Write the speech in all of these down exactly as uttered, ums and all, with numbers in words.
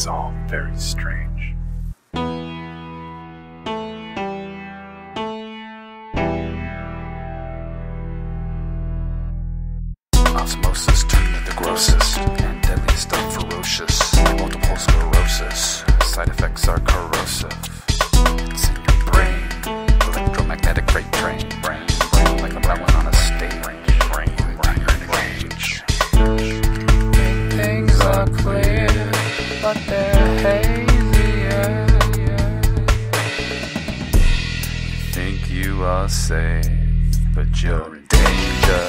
It's all very strange. Osmosis turned to the grossest and deadliest of ferocious, like multiple sclerosis. Side effects are corrosive. It's in your brain, electromagnetic freight train. Brain, brain, like a melon on a stage. Brain, brain, brain, range. Things are clear, but they're hazier. You think you are safe, but you're in danger.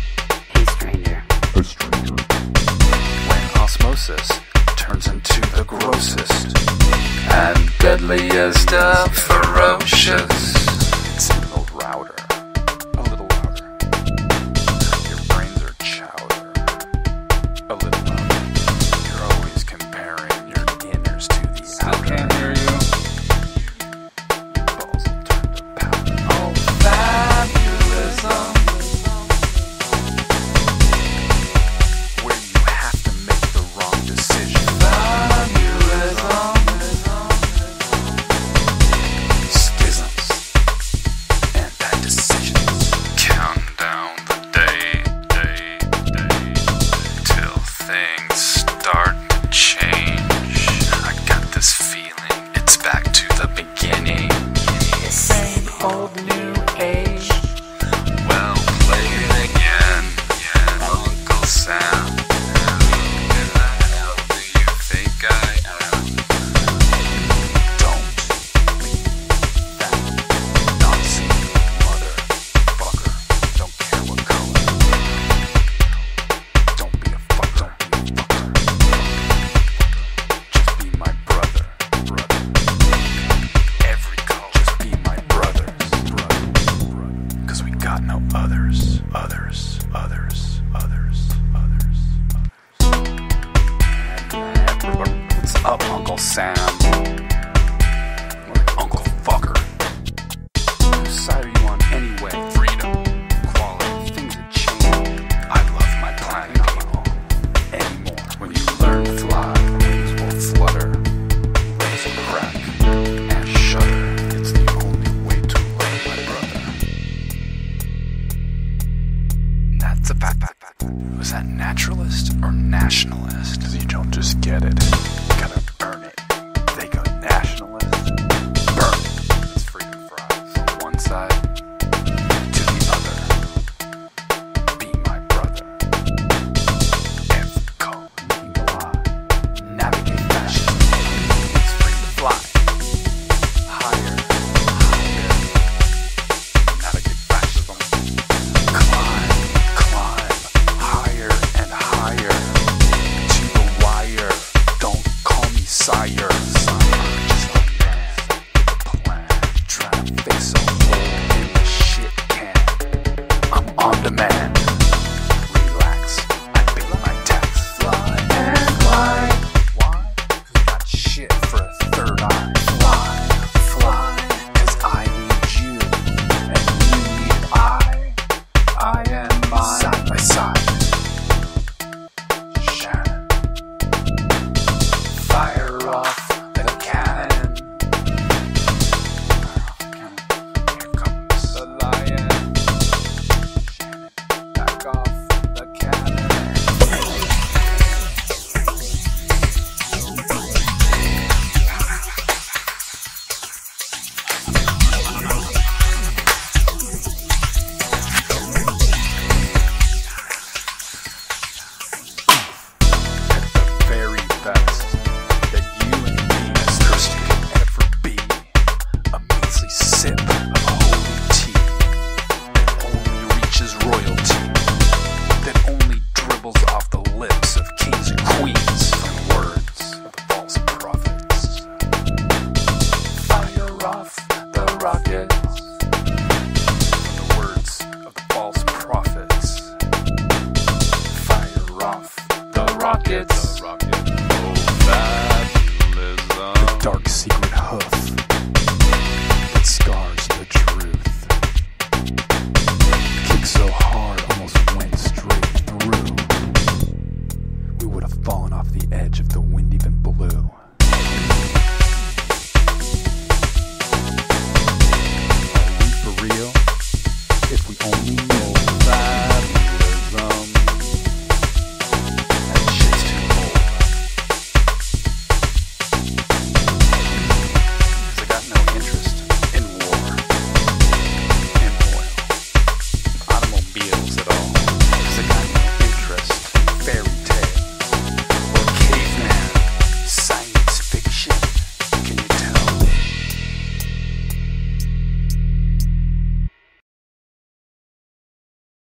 A stranger. When osmosis turns into the grossest and deadliest of ferocious. It's a little louder, a little louder. Your brains are chowder, a little louder. You're always comparing your inners to the Still outer. can't hear you. Your balls will turn to powder. Oh, fabulism. Old new age. Well, play it again, Uncle Sam. Who the hell do you think I am? Don't be that Nazi motherfucker. Don't care what color. Don't be a fucker. Just be my brother, brother. Every color. Just be my brother. Cause we got no others, others, others, others, others, others. What's up, Uncle Sam? Or Uncle Fucker? Whose side are you on anyway? Freedom, equality, things that change. I love my planet people anymore. When you learn to fly, wings will flutter, legs will crack and shudder. It's the only way to love my brother. That's a fact. Was that naturalist or nationalist? Cause you don't just get it, you gotta earn it. They go nationalist, burn it. It's freedom fries on one side to the other. Be my brother. Every color, fly, navigate fashion. It's free to fly. Higher, higher. Navigate fascism. Climb, climb, higher and higher. To the wire. Don't call me sire. Sire, just a man with a plan. Trying to fix a hole in the shit can. I'm on demand. Relax, I pay my tax. Fly and fly. Why? Cause I got shit for a third eye. Fly, fly, cause I need you, and you need I. I am mine. Side by side. Shannon. Fire off the cannon. Here comes The lion. Shannon. Back off the cannon. Very best that you and me as thirsty could ever be. A measly sip of holy tea that only reaches royalty, that only dribbles off the lips of kings and queens from words of the false prophets. Fire off the rockets from the words of the false prophets. Fire off the rockets. The rocket. Oh, fabulism. Dark secret